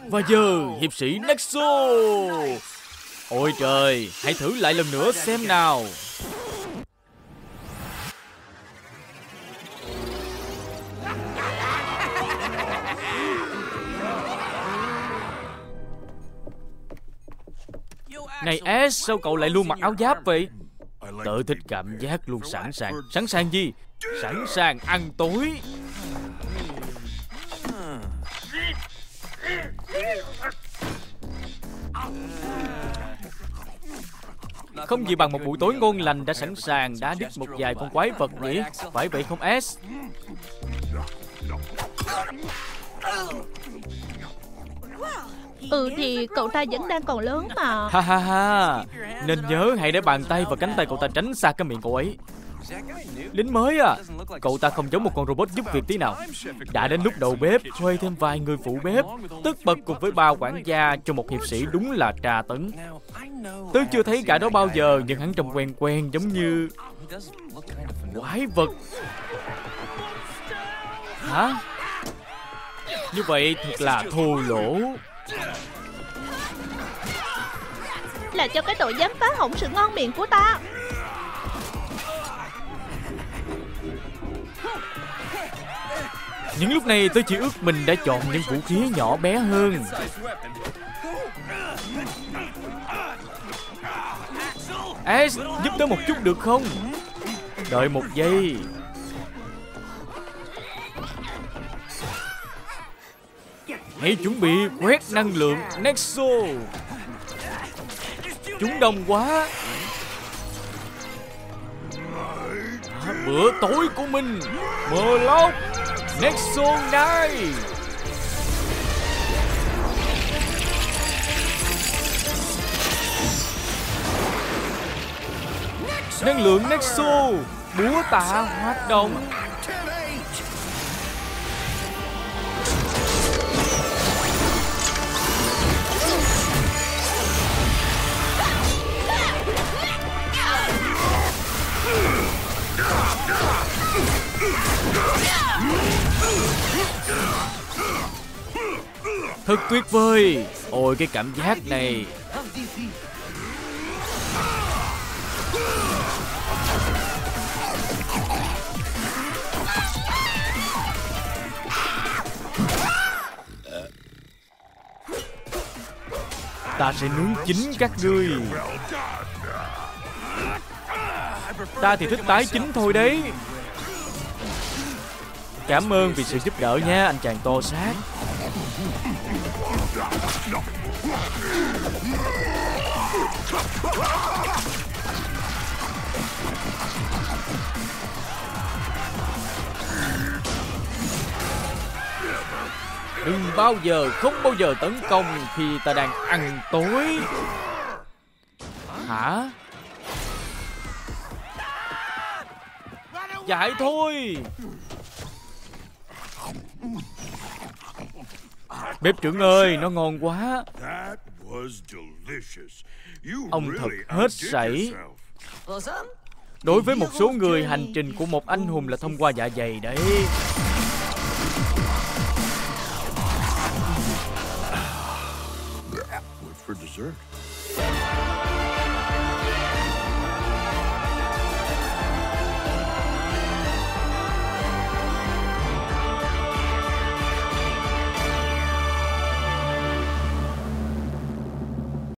Và giờ hiệp sĩ Nexo. Ôi trời, hãy thử lại lần nữa xem nào. Này S, sao cậu lại luôn mặc áo giáp vậy? Tớ thích cảm giác luôn sẵn sàng. Sẵn sàng gì? Sẵn sàng ăn tối. Không gì bằng một buổi tối ngon lành đã sẵn sàng đá đít một vài con quái vật nhỉ? Phải vậy không S? Thì cậu ta vẫn đang còn lớn mà. Ha ha ha. Nên nhớ hãy để bàn tay và cánh tay cậu ta tránh xa cái miệng cậu ấy. Lính mới à? Cậu ta không giống một con robot giúp việc tí nào. Đã đến lúc đầu bếp thuê thêm vài người phụ bếp, tất bật cùng với ba quản gia cho một hiệp sĩ đúng là tra tấn. Tớ chưa thấy cả đó bao giờ, nhưng hắn trông quen quen giống như quái vật. Hả? Như vậy thật là thô lỗ. Là cho cái tội dám phá hỏng sự ngon miệng của ta. Những lúc này tôi chỉ ước mình đã chọn những vũ khí nhỏ bé hơn. S, giúp tớ một chút được không? Đợi một giây. Hãy chuẩn bị quét năng lượng Nexo. Chúng đông quá. Bữa tối của mình. Block Nexo này. Năng lượng Nexo. Búa tạ hoạt động. Thật tuyệt vời. Ôi cái cảm giác này. Ta sẽ nướng chín các ngươi. Ta thì thích tái chín thôi đấy. Cảm ơn vì sự giúp đỡ nha anh chàng to xác. Đừng bao giờ, không bao giờ tấn công khi ta đang ăn tối. Hả? Chạy thôi. Bếp trưởng ơi, nó ngon quá. Ông thật hết sảy. Đối với một số người, hành trình của một anh hùng là thông qua dạ dày đấy. For dessert.